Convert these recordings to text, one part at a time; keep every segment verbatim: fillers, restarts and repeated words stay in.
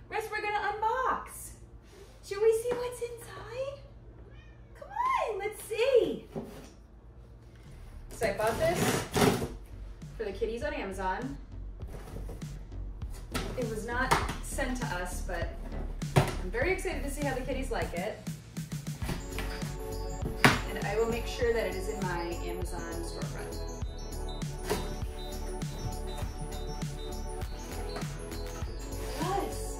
Rest, we're gonna unbox. Should we see what's inside? Come on, let's see. So I bought this for the kitties on Amazon. It was not sent to us, but I'm very excited to see how the kitties like it. And I will make sure that it is in my Amazon storefront. Yes.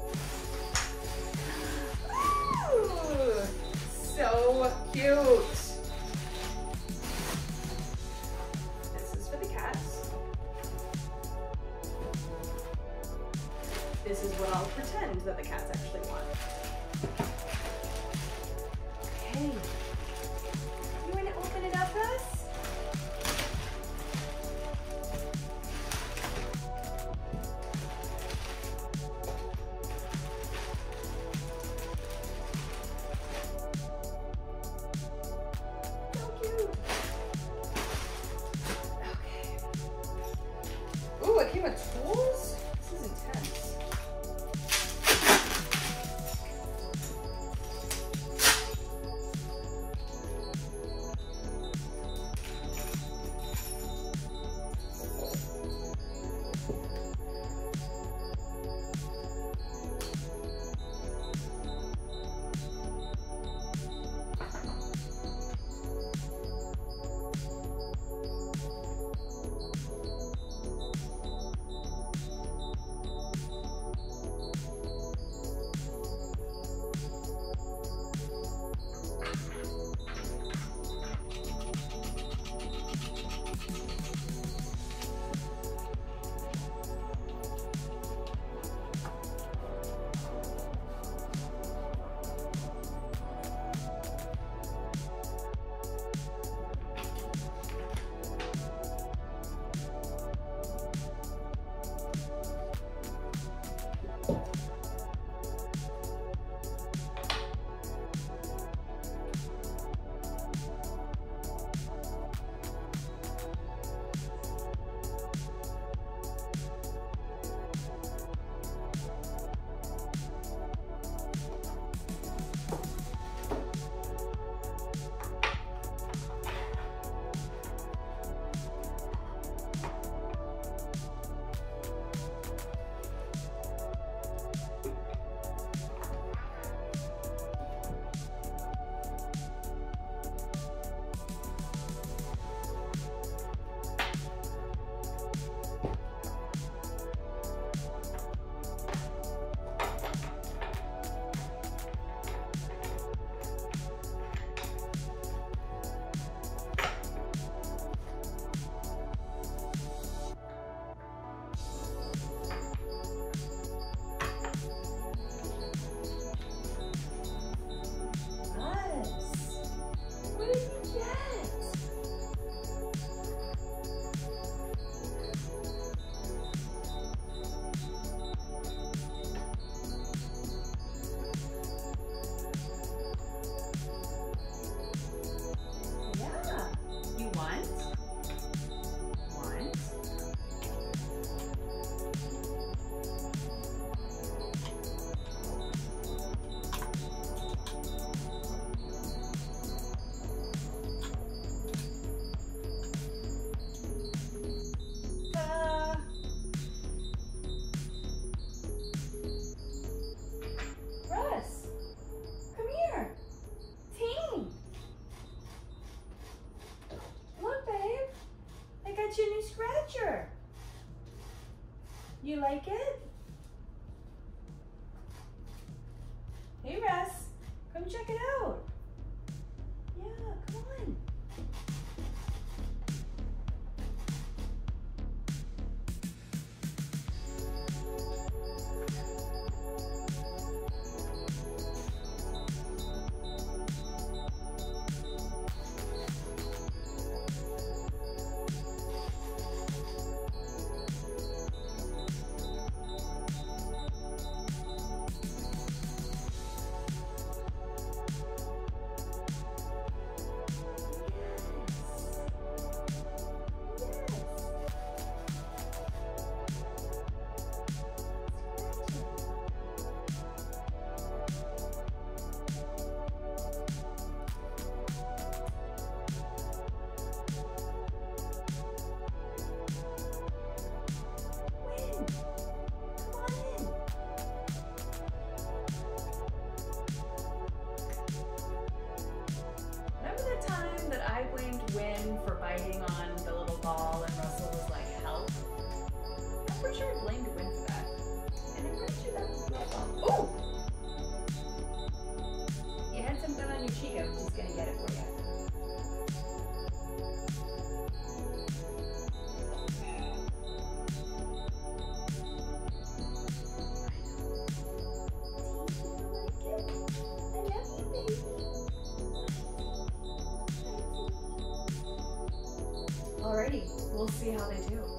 Ooh, so cute. This is for the cats. This is what I'll pretend that the cats actually want. Okay. You want to open it up, Russ? So cute. Okay. Ooh, it came with tools? This is intense. see how they do.